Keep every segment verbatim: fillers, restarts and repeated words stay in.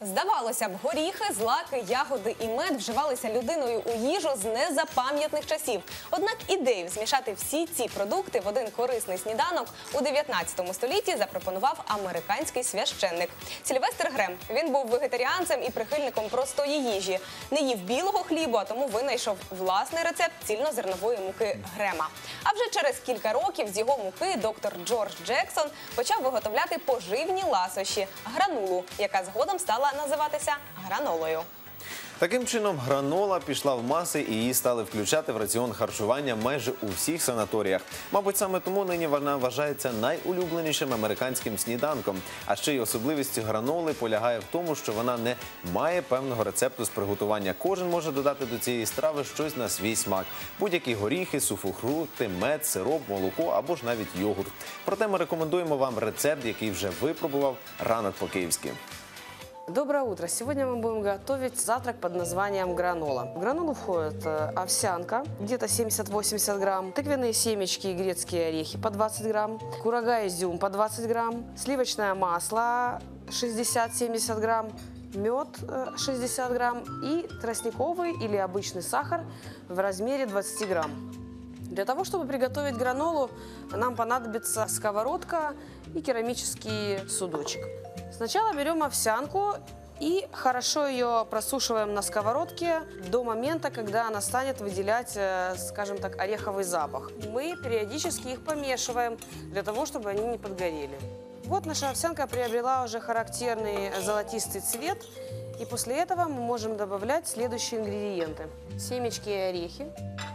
Здавалося б, горіхи, злаки, ягоди і мед вживалися людиною у їжу з незапам'ятних часів. Однак ідею змішати всі ці продукти в один корисний сніданок у дев'ятнадцятому столітті запропонував американський священник Сільвестр Грем. Він був вегетаріанцем і прихильником простої їжі. Не їв білого хлібу, а тому винайшов власний рецепт цільнозернової муки Грема. А вже через кілька років з його муки доктор Джордж Джексон почав виготовляти поживні ласощі – гранулу, яка згодом стала називатися гранолою. Таким чином, гранола пішла в маси і її стали включати в раціон харчування майже у всіх санаторіях. Мабуть, саме тому нині вона вважається найулюбленішим американським сніданком. А ще й особливістю граноли полягає в тому, що вона не має певного рецепту з приготування. Кожен може додати до цієї страви щось на свій смак. Будь-які горіхи, сухофрукти, мед, сироп, молоко або ж навіть йогурт. Проте ми рекомендуємо вам рецепт, який вже випробував ранок по-київськи. Доброе утро! Сегодня мы будем готовить завтрак под названием гранола. В гранолу входит овсянка, где-то семьдесят-восемьдесят грамм, тыквенные семечки и грецкие орехи по двадцать грамм, курага изюм по двадцать грамм, сливочное масло шестьдесят-семьдесят грамм, мед шестьдесят грамм и тростниковый или обычный сахар в размере двадцать грамм. Для того, чтобы приготовить гранолу, нам понадобится сковородка и керамический судочек. Сначала берем овсянку и хорошо ее просушиваем на сковородке до момента, когда она станет выделять, скажем так, ореховый запах. Мы периодически их помешиваем для того, чтобы они не подгорели. Вот наша овсянка приобрела уже характерный золотистый цвет. И после этого мы можем добавлять следующие ингредиенты. Семечки и орехи.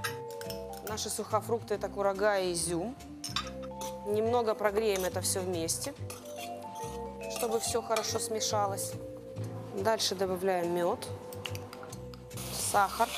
Наши сухофрукты – это курага и изюм. Немного прогреем это все вместе, чтобы все хорошо смешалось. Дальше добавляем мед, сахар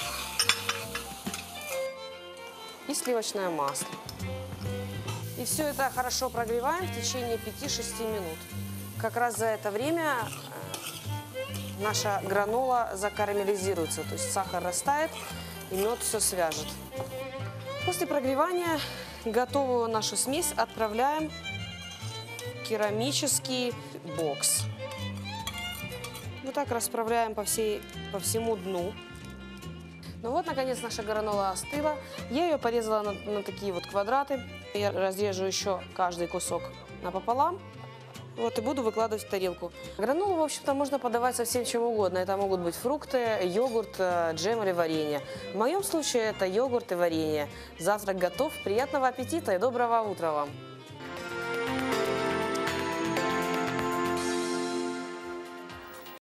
и сливочное масло. И все это хорошо прогреваем в течение пяти-шести минут. Как раз за это время наша гранола закарамелизируется, то есть сахар растает и мед все свяжет. После прогревания готовую нашу смесь отправляем в керамический бокс. Вот так расправляем по, всей, по всему дну. Ну вот, наконец, наша гранола остыла. Я ее порезала на, на такие вот квадраты. Я разрежу еще каждый кусок напополам. Вот, и буду выкладывать в тарелку. Гранолу, в общем-то, можно подавать со всем чем угодно. Это могут быть фрукты, йогурт, джем или варенье. В моем случае это йогурт и варенье. Завтрак готов. Приятного аппетита и доброго утра вам!